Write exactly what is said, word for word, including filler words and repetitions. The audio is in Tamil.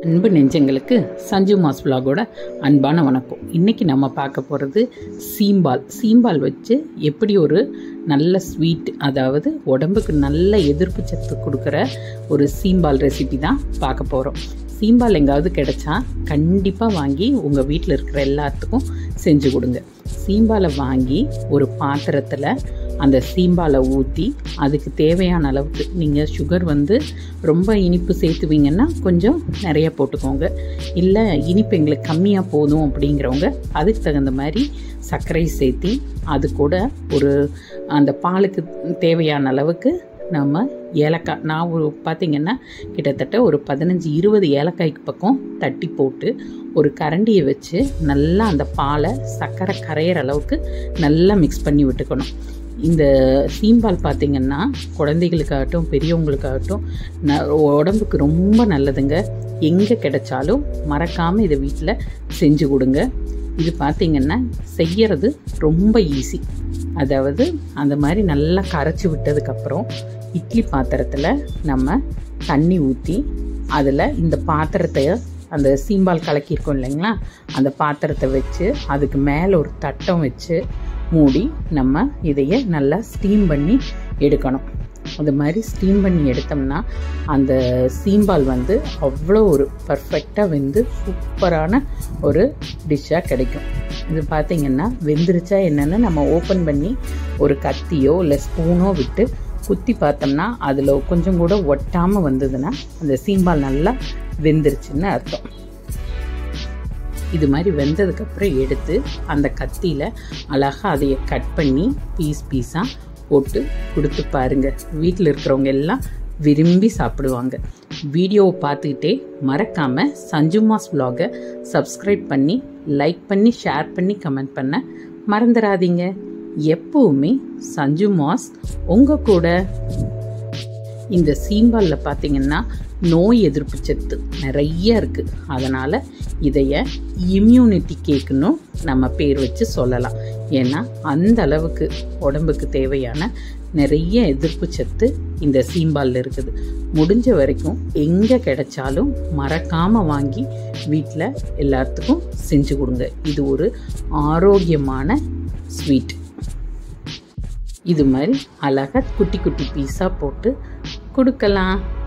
அன்பு நெஞ்சங்களுக்கு சஞ்சுமாஸ் விலாகோட அன்பான வணக்கம். இன்றைக்கி நம்ம பார்க்க போகிறது சீம்பால். சீம்பால் வச்சு எப்படி ஒரு நல்ல ஸ்வீட், அதாவது உடம்புக்கு நல்ல எதிர்ப்பு சத்து கொடுக்குற ஒரு சீம்பால் ரெசிபி தான் பார்க்க போகிறோம். சீம்பால் எங்காவது கிடைச்சா கண்டிப்பாக வாங்கி உங்கள் வீட்டில் இருக்கிற எல்லாத்துக்கும் செஞ்சு கொடுங்க. சீம்பாலை வாங்கி ஒரு பாத்திரத்தில் அந்த சீம்பாலை ஊற்றி அதுக்கு தேவையான அளவுக்கு, நீங்கள் சுகர் வந்து ரொம்ப இனிப்பு சேர்த்துவீங்கன்னா கொஞ்சம் நிறைய போட்டுக்கோங்க, இல்லை இனிப்பு எங்களுக்கு கம்மியாக போதும் அப்படிங்கிறவங்க அதுக்கு தகுந்த மாதிரி சர்க்கரை சேர்த்தி அது கூட ஒரு அந்த பாலுக்கு தேவையான அளவுக்கு நம்ம ஏலக்காய், நான் ஒரு பார்த்திங்கன்னா கிட்டத்தட்ட ஒரு பதினஞ்சு இருபது ஏலக்காய்க்கு பக்கம் தட்டி போட்டு ஒரு கரண்டியை வச்சு நல்லா அந்த பாலை சர்க்கரை கரையிற அளவுக்கு நல்லா மிக்ஸ் பண்ணி விட்டுக்கணும். இந்த சீம்பால் பார்த்திங்கன்னா குழந்தைகளுக்காகட்டும் பெரியவங்களுக்காகட்டும் ந உடம்புக்கு ரொம்ப நல்லதுங்க. எங்கே கிடைச்சாலும் மறக்காமல் இதை வீட்டில் செஞ்சு கொடுங்க. இது பார்த்திங்கன்னா செய்கிறது ரொம்ப ஈஸி. அதாவது அந்த மாதிரி நல்லா கரைச்சி விட்டதுக்கப்புறம் இட்லி பாத்திரத்தில் நம்ம தண்ணி ஊற்றி அதில் இந்த பாத்திரத்தை, அந்த சீம்பால் கலக்கியிருக்கோம் இல்லைங்களா, அந்த பாத்திரத்தை வச்சு அதுக்கு மேலே ஒரு தட்டம் வச்சு மூடி நம்ம இதையை நல்லா ஸ்டீம் பண்ணி எடுக்கணும். அது மாதிரி ஸ்டீம் பண்ணி எடுத்தோம்னா அந்த சீம்பால் வந்து அவ்வளோ ஒரு பர்ஃபெக்டாக வெந்து சூப்பரான ஒரு டிஷ்ஷாக கிடைக்கும். இது பார்த்திங்கன்னா வெந்துருச்சா என்னென்னு நம்ம ஓப்பன் பண்ணி ஒரு கத்தியோ இல்லை ஸ்பூனோ விட்டு குத்தி பார்த்தோம்னா அதில் கொஞ்சம் கூட ஒட்டாமல் வந்ததுன்னா அந்த சீம்பால் நல்லா வெந்துருச்சுன்னு அர்த்தம். இது மாதிரி வெந்ததுக்கப்புறம் எடுத்து அந்த கத்தியில் அழகாக அதையை கட் பண்ணி பீஸ் பீஸாக போட்டு கொடுத்து பாருங்கள். வீட்டில் இருக்கிறவங்க எல்லாம் விரும்பி சாப்பிடுவாங்க. வீடியோவை பார்த்துக்கிட்டே மறக்காமல் சஞ்சுமாஸ் விலாகை சப்ஸ்கிரைப் பண்ணி லைக் பண்ணி ஷேர் பண்ணி கமெண்ட் பண்ண மறந்துடாதீங்க. எப்பவுமே சஞ்சுமாஸ் உங்கள் கூட. இந்த சீம்பாலில் பார்த்திங்கன்னா நோய் எதிர்ப்பு சத்து நிறைய இருக்குது. அதனால் இதைய இம்யூனிட்டி கேக்குன்னு நம்ம பேர் வச்சு சொல்லலாம். ஏன்னா அந்த அளவுக்கு உடம்புக்கு தேவையான நிறைய எதிர்ப்பு சத்து இந்த சீம்பாலில் இருக்குது. முடிஞ்ச வரைக்கும் எங்கே கிடைச்சாலும் மறக்காமல் வாங்கி வீட்டில் எல்லாத்துக்கும் செஞ்சு கொடுங்க. இது ஒரு ஆரோக்கியமான ஸ்வீட். இது மாதிரி அழகாக குட்டி குட்டி பீஸாக போட்டு கொடுக்கலாம்.